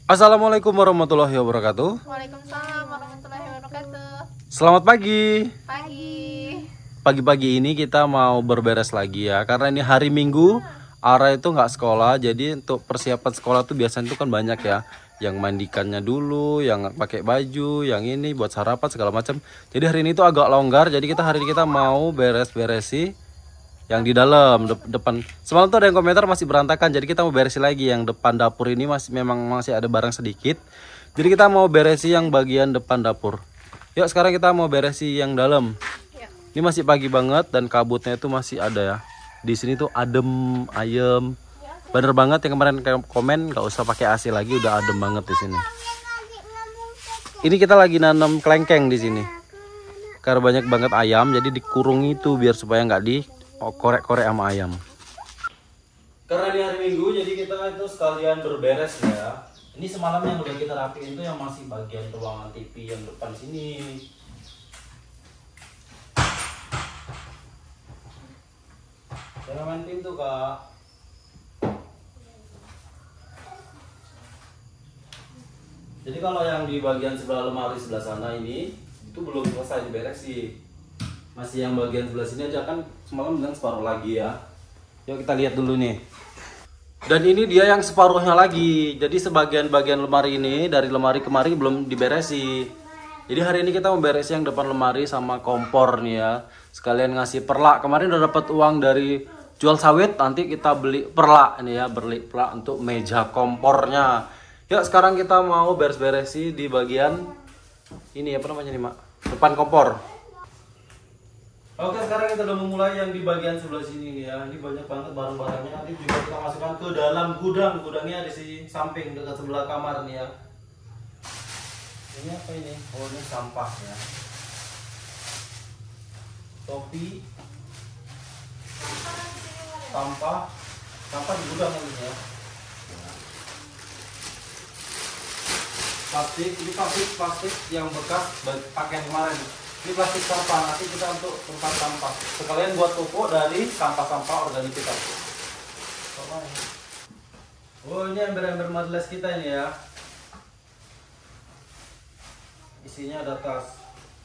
Assalamualaikum warahmatullahi wabarakatuh. Waalaikumsalam warahmatullahi wabarakatuh. Selamat pagi. Pagi. Pagi-pagi ini kita mau berberes lagi ya, karena ini hari Minggu. Ara itu nggak sekolah, jadi untuk persiapan sekolah tuh biasanya tuh kan banyak ya. Yang mandikannya dulu, yang pakai baju, yang ini buat sarapan segala macam. Jadi hari ini tuh agak longgar, jadi hari ini kita mau beres-beresi yang di dalam depan. Semalam tuh ada yang komentar masih berantakan, jadi kita mau beresin lagi yang depan dapur ini masih ada barang sedikit. Jadi kita mau beresi yang bagian depan dapur. Yuk sekarang kita mau beresi yang dalam. Ya. Ini masih pagi banget dan kabutnya itu masih ada ya. Di sini tuh adem, ayem. Bener banget yang kemarin komen nggak usah pakai AC lagi, udah adem banget di sini. Ini kita lagi nanam kelengkeng di sini. Karena banyak banget ayam, jadi dikurung itu biar supaya nggak korek-korek sama ayam. Karena di hari Minggu, jadi kita itu sekalian berberes ya. Ini semalam yang udah kita rapiin itu yang masih bagian ruangan TV yang depan sini. Jangan main pintu kak. Jadi kalau yang di bagian sebelah lemari sebelah sana ini itu belum selesai diberesi. Masih yang bagian sebelah sini aja kan semalam bilang separuh lagi ya. Yuk kita lihat dulu nih. Dan ini dia yang separuhnya lagi. Jadi sebagian-bagian lemari ini dari lemari kemarin belum diberesi. Jadi hari ini kita memberesi yang depan lemari sama kompor nih ya. Sekalian ngasih perlak. Kemarin udah dapat uang dari jual sawit. Nanti kita beli perlak ini ya, beli perlak untuk meja kompornya. Yuk sekarang kita mau beres-beresi di bagian ini apa namanya nih mak? Depan kompor. Oke, sekarang kita udah memulai yang di bagian sebelah sini nih ya. Ini banyak banget barang-barangnya. Nanti juga kita masukkan ke dalam gudang. Gudangnya di sini samping dekat sebelah kamar nih ya. Ini apa ini? Oh, ini sampah ya. Topi. Sampah. Sampah di gudang ini ya. Plastik, ini plastik yang bekas pakaian kemarin. Ini plastik sampah, nanti kita untuk tempat sampah. Sekalian buat pupuk dari sampah-sampah organik kita. Oh, ini ember-ember madles kita ini ya. Isinya ada tas.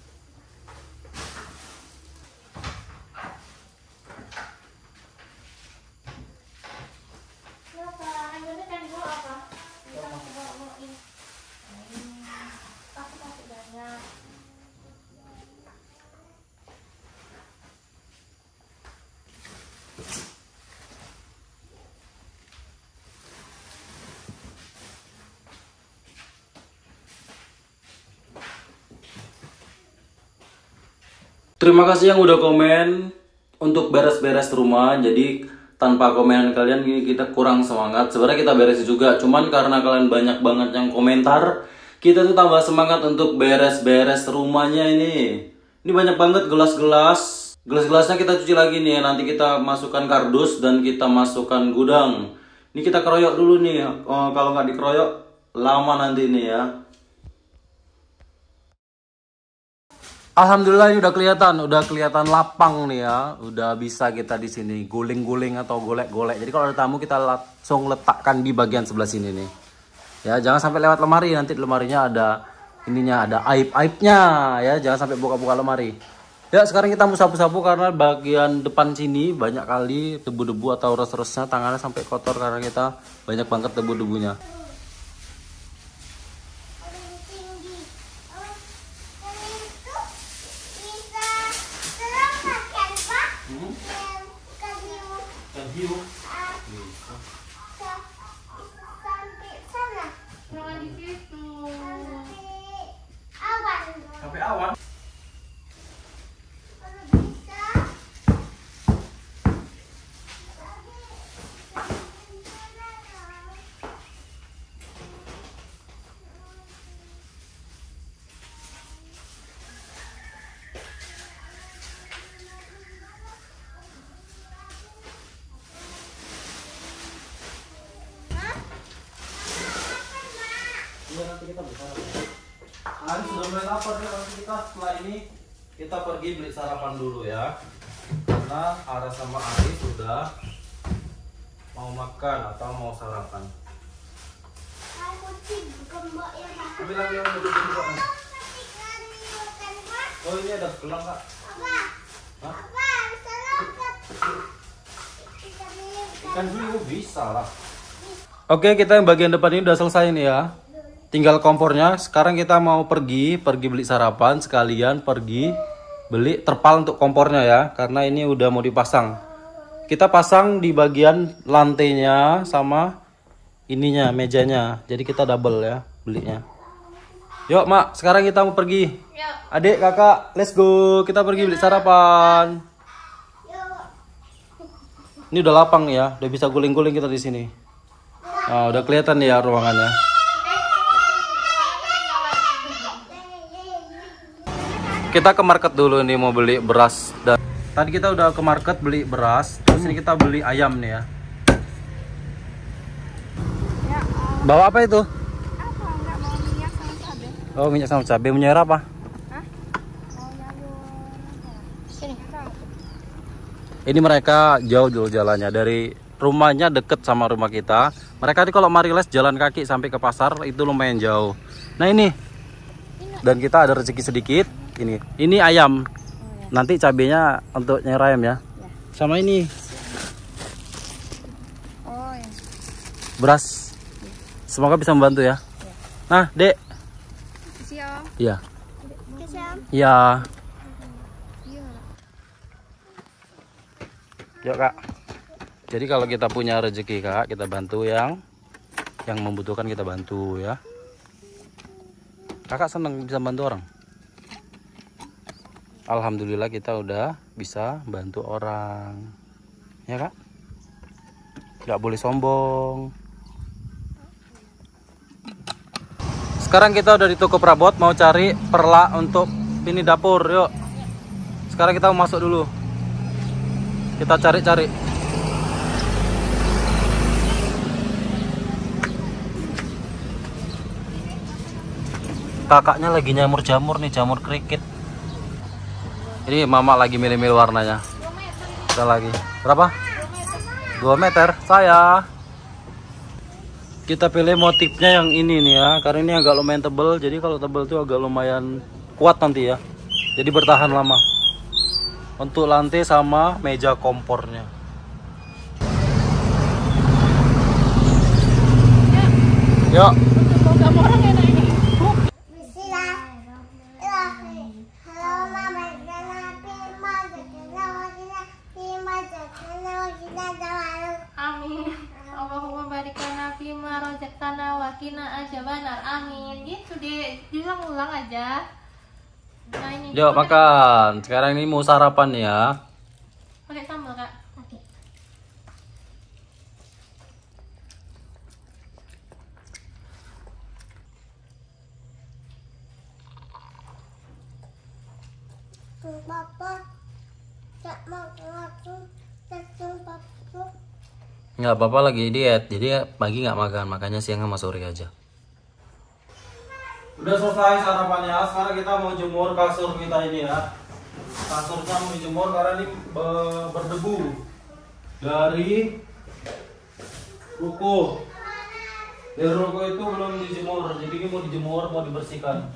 Terima kasih yang udah komen untuk beres-beres rumah. Jadi tanpa komenan kalian kita kurang semangat. Sebenarnya kita beres juga, cuman karena kalian banyak banget yang komentar, kita tuh tambah semangat untuk beres-beres rumahnya ini. Ini banyak banget gelas-gelas. Gelas-gelasnya kita cuci lagi nih. Nanti kita masukkan kardus dan kita masukkan gudang. Ini kita keroyok dulu nih. Kalau nggak dikeroyok lama nanti nih ya. Alhamdulillah ini udah kelihatan lapang nih ya. Udah bisa kita di sini guling-guling atau golek-golek. Jadi kalau ada tamu kita langsung letakkan di bagian sebelah sini nih. Ya, jangan sampai lewat lemari, nanti di lemarinya ada ininya, ada aib-aibnya ya. Jangan sampai buka-buka lemari. Ya, sekarang kita mau sapu-sapu karena bagian depan sini banyak kali debu-debu atau res-resnya, tangannya sampai kotor karena kita banyak banget debu-debunya. Hiu. Jangan di situ. Sampai awan. Iya, nanti kita bisa. Ari sudah mulai lapar ya, nanti kita setelah ini kita pergi beli sarapan dulu ya. Karena Ara sama Ari sudah mau makan atau mau sarapan. Kucing. Ambil lagi yang udah dibuka. Oh ini ada gelang kak. Hah? Ikan hiu bisa lah. Oke, kita yang bagian depan ini udah selesai nih ya. Tinggal kompornya. Sekarang kita mau pergi beli sarapan sekalian pergi beli terpal untuk kompornya ya. Karena ini udah mau dipasang. Kita pasang di bagian lantainya sama ininya, mejanya. Jadi kita double ya belinya. Yuk, Mak, sekarang kita mau pergi. Adik, kakak, let's go. Kita pergi beli sarapan. Ini udah lapang ya, udah bisa guling-guling kita di sini. Nah, udah kelihatan ya ruangannya. Kita ke market dulu nih mau beli beras. Dan tadi kita udah ke market beli beras, terus ini kita beli ayam nih ya. Bawa apa itu? Apa? Enggak mau minyak sama cabai. Oh, minyak sama cabai. Punya apa? Hah? Mau nyalur. Sini. Ini mereka jauh jalannya dari rumahnya deket sama rumah kita. Mereka ini kalau Mariles jalan kaki sampai ke pasar itu lumayan jauh. Nah ini. Dan kita ada rezeki sedikit. Ini ayam. Nanti cabenya untuk nyerah ayam ya. Sama ini. Oh ya. Beras. Semoga bisa membantu ya. Nah, Dek. Siap. Iya. Siap. Iya. Yuk kak. Jadi kalau kita punya rezeki kak, kita bantu yang membutuhkan kita bantu ya. Kakak seneng bisa bantu orang. Alhamdulillah kita udah bisa bantu orang. Ya kak. Gak boleh sombong. Sekarang kita udah di toko perabot mau cari perlak untuk ini dapur. Yuk. Sekarang kita mau masuk dulu. Kita cari-cari. Kakaknya lagi nyamur jamur nih, jamur kerikit. Ini mama lagi milih-milih warnanya. Kita lagi. Berapa? 2 meter. Saya. Kita pilih motifnya yang ini nih ya, karena ini agak lumayan tebel. Jadi kalau tebel itu agak lumayan kuat nanti ya. Jadi bertahan lama. Untuk lantai sama meja kompornya. Yuk. Amin. Allahumma barik lana fima razaqtana wa qina adzabannar. Amin. Gitu deh. Diulang-ulang aja. Nah, ini. Yuk makan. Sekarang ini mau sarapan ya. Pakai sambal, Kak. Oke. Papa, tak mau aku, Papa. Nggak apa-apa lagi diet. Jadi pagi nggak makan, makanya siang sama sore aja. Udah selesai sarapannya. Sekarang kita mau jemur kasur kita ini ya. Kasurnya mau dijemur karena ini berdebu dari ruko. Dari ruko itu belum dijemur, jadi ini mau dijemur, mau dibersihkan.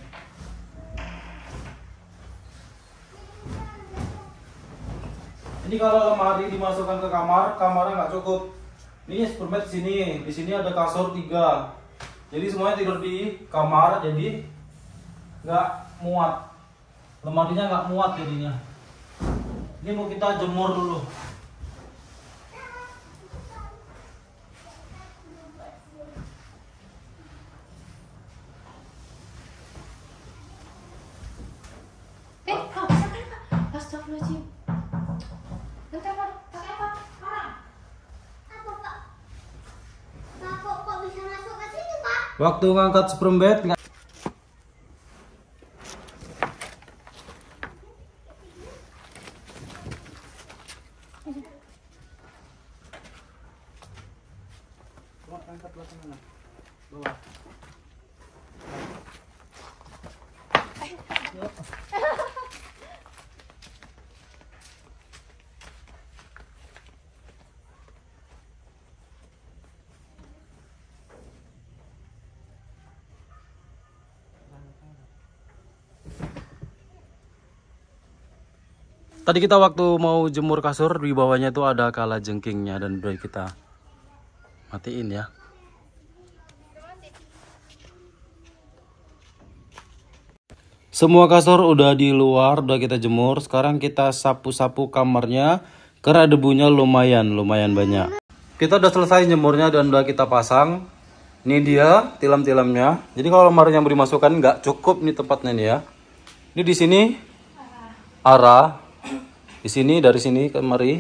Ini kalau lemari dimasukkan ke kamar, kamarnya nggak cukup. Ini superbed di sini ada kasur 3. Jadi semuanya tidur di kamar, jadi nggak muat. Lemarinya nggak muat jadinya. Ini mau kita jemur dulu. Kak, astagfirullahaladzim. Bentar, Pak. Pakai apa? Orang. Apa, Pak? Pak, kok bisa masuk ke sini, Pak? Waktu ngangkat superbed Tadi kita waktu mau jemur kasur, di bawahnya itu ada kalajengkingnya dan udah kita matiin ya. Semua kasur udah di luar, udah kita jemur. Sekarang kita sapu-sapu kamarnya karena debunya lumayan banyak. Kita udah selesai jemurnya dan udah kita pasang. Ini dia tilam-tilamnya. Jadi kalau lemari yang dimasukkan nggak cukup nih tempatnya nih ya. Ini di sini Ara. Di sini dari sini ke lemari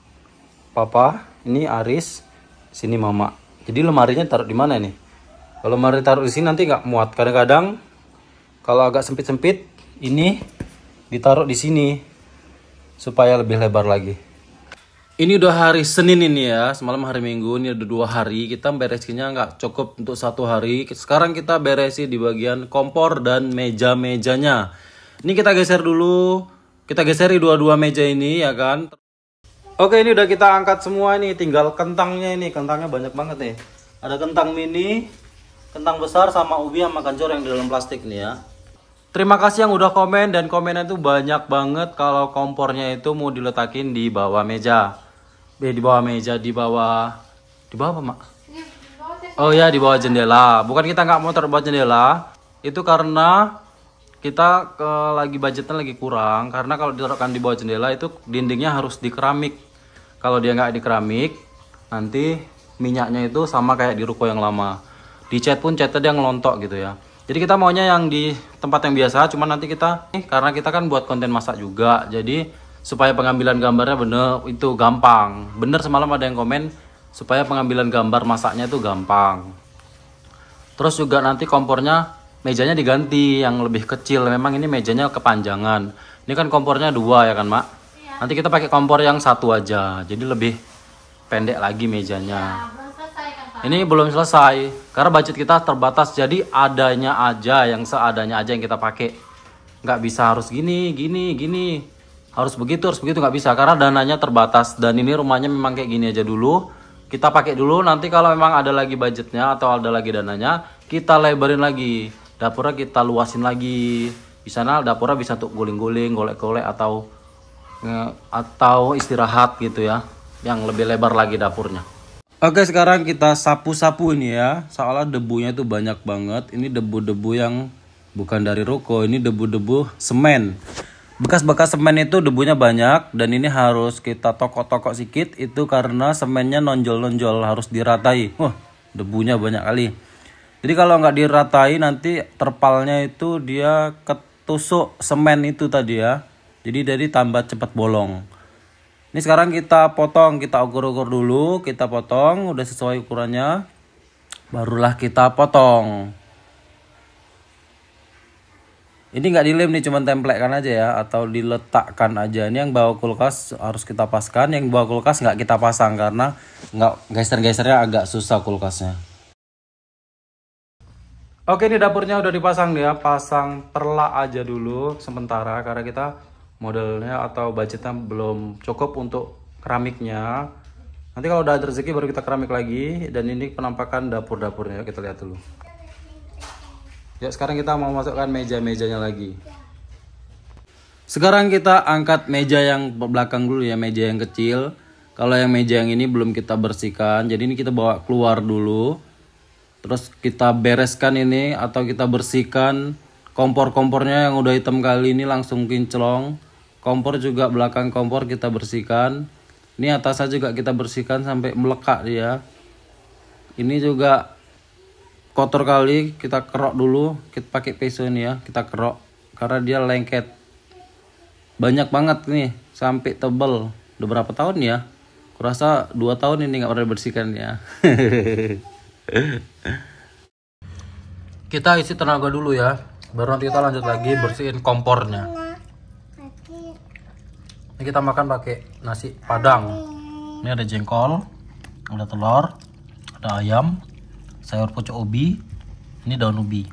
Papa, ini Aris, sini Mama. Jadi lemarinya taruh di mana nih? Kalau lemari taruh di sini nanti nggak muat. Kadang-kadang kalau agak sempit-sempit, ini ditaruh di sini supaya lebih lebar lagi. Ini udah hari Senin ini ya, semalam hari Minggu, ini udah 2 hari. Kita beresinnya nggak cukup untuk 1 hari. Sekarang kita beresi di bagian kompor dan meja-mejanya. Ini kita geser dulu, kita geseri dua-dua meja ini ya kan. Oke, ini udah kita angkat semua ini, tinggal kentangnya ini, kentangnya banyak banget nih. Ada kentang mini, kentang besar sama ubi sama kencur yang di dalam plastik nih ya. Terima kasih yang udah komen dan komennya itu banyak banget kalau kompornya itu mau diletakin di bawah meja. Di bawah meja, di bawah apa, Mak? Oh ya, di bawah jendela. Bukan kita nggak mau taruh bawah jendela, itu karena kita lagi budgetnya lagi kurang. Karena kalau ditaruhkan di bawah jendela itu dindingnya harus di keramik. Kalau dia nggak di keramik, nanti minyaknya itu sama kayak di ruko yang lama. Dicat pun catnya dia ngelontok gitu ya. Jadi kita maunya yang di tempat yang biasa, cuman nanti kita karena kita kan buat konten masak juga, jadi supaya pengambilan gambarnya bener itu gampang. Bener semalam ada yang komen supaya pengambilan gambar masaknya itu gampang. Terus juga nanti kompornya mejanya diganti yang lebih kecil. Memang ini mejanya kepanjangan. Ini kan kompornya 2 ya kan, Mak? Iya. Nanti kita pakai kompor yang 1 aja, jadi lebih pendek lagi mejanya. Ya. Ini belum selesai karena budget kita terbatas, jadi adanya aja yang seadanya aja yang kita pakai. Nggak bisa harus gini, harus begitu nggak bisa karena dananya terbatas dan ini rumahnya memang kayak gini aja dulu. Kita pakai dulu, nanti kalau memang ada lagi budgetnya atau ada lagi dananya, kita lebarin lagi. Dapurnya kita luasin lagi. Di sana dapurnya bisa untuk guling-guling, golek-golek atau istirahat gitu ya. Yang lebih lebar lagi dapurnya. Oke, sekarang kita sapu-sapu ini ya. Soalnya debunya itu banyak banget. Ini debu-debu yang bukan dari ruko, ini debu-debu semen. Bekas-bekas semen itu debunya banyak dan ini harus kita tokok-tokok sedikit itu karena semennya nonjol-nonjol, harus diratai. Wah, debunya banyak kali. Jadi kalau nggak diratai nanti terpalnya itu dia ketusuk semen itu tadi ya. Jadi dari tambah cepat bolong. Ini sekarang kita potong, kita ukur-ukur dulu, kita potong, udah sesuai ukurannya, barulah kita potong. Ini nggak dilem nih, cuma tempelkan aja ya, atau diletakkan aja. Ini yang bawa kulkas harus kita paskan, yang bawa kulkas nggak kita pasang karena nggak geser-gesernya agak susah kulkasnya. Oke, ini dapurnya udah dipasang ya, pasang perlak aja dulu sementara karena kita modelnya atau budgetnya belum cukup untuk keramiknya. Nanti kalau udah ada rezeki baru kita keramik lagi. Dan ini penampakan dapur-dapurnya, kita lihat dulu. Ya, sekarang kita mau masukkan meja-mejanya lagi. Sekarang kita angkat meja yang belakang dulu ya, meja yang kecil. Kalau yang meja yang ini belum kita bersihkan, jadi ini kita bawa keluar dulu. Terus kita bereskan ini atau kita bersihkan kompor-kompornya yang udah hitam kali ini, langsung kinclong. Kompor juga belakang kompor kita bersihkan. Ini atasnya juga kita bersihkan sampai melekat dia. Ini juga kotor kali, kita kerok dulu. Kita pakai pisau ini ya, kita kerok karena dia lengket. Banyak banget nih, sampai tebal. Udah berapa tahun ya? Kurasa 2 tahun ini nggak pernah bersihkan ya. Kita isi tenaga dulu ya. Baru nanti kita lanjut lagi bersihin kompornya. Ini kita makan pakai nasi padang. Ini ada jengkol, ada telur, ada ayam, sayur pucuk ubi, ini daun ubi.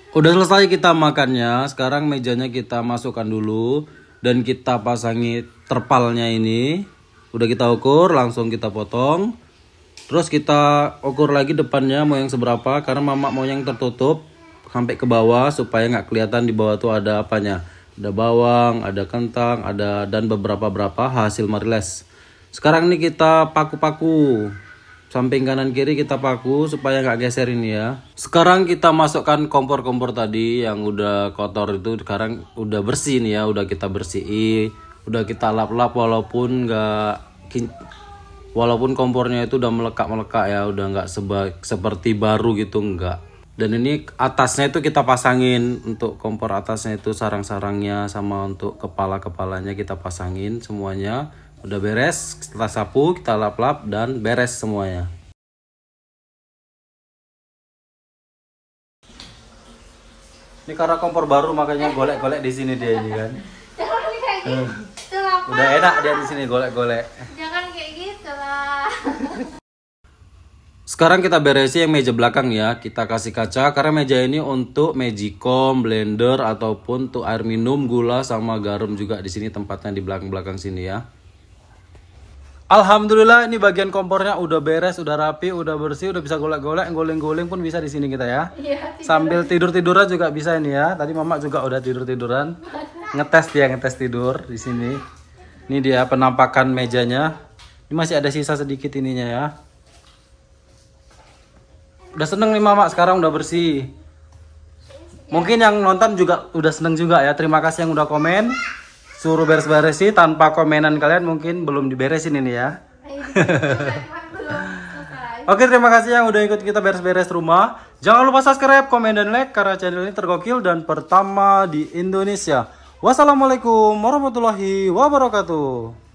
Udah selesai kita makannya. Sekarang mejanya kita masukkan dulu dan kita pasangi terpalnya ini. Udah kita ukur, langsung kita potong. Terus kita ukur lagi depannya mau yang seberapa, karena mama mau yang tertutup sampai ke bawah supaya nggak kelihatan di bawah tuh ada apanya. Ada bawang, ada kentang, ada dan beberapa hasil mariles. Sekarang ini kita paku-paku. Samping kanan kiri kita paku supaya nggak geser ini ya. Sekarang kita masukkan kompor-kompor tadi yang udah kotor itu, sekarang udah bersih nih ya, udah kita bersihin, udah kita lap-lap walaupun kompornya itu udah melekat ya, udah nggak seperti baru gitu, enggak. Dan ini atasnya itu kita pasangin, untuk kompor atasnya itu sarang-sarangnya sama untuk kepala-kepalanya kita pasangin semuanya. Udah beres, setelah sapu kita lap-lap dan beres semuanya. Ini karena kompor baru makanya golek-golek di sini dia ini kan. Jangan kayak gitu lah, Pak. Udah enak dia di sini golek-golek. Jangan kayak gitu lah. Sekarang kita beresin yang meja belakang ya. Kita kasih kaca karena meja ini untuk magicom, blender ataupun untuk air minum, gula sama garam juga di sini tempatnya di belakang-belakang sini ya. Alhamdulillah ini bagian kompornya udah beres, udah rapi, udah bersih, udah bisa golek-golek, goleng-goleng pun bisa di sini kita ya. Iya, Sambil tidur-tiduran juga bisa ini ya. Tadi mama juga udah tidur-tiduran. Ngetes tidur di sini. Ini dia penampakan mejanya. Ini masih ada sisa sedikit ininya ya. Udah seneng nih mama, sekarang udah bersih. Mungkin yang nonton juga udah seneng juga ya. Terima kasih yang udah komen. Suruh beres-beresin, tanpa komenan kalian mungkin belum diberesin ini ya. Oke, terima kasih yang udah ikut kita beres-beres rumah. Jangan lupa subscribe, komen, dan like karena channel ini tergokil dan pertama di Indonesia. Wassalamualaikum warahmatullahi wabarakatuh.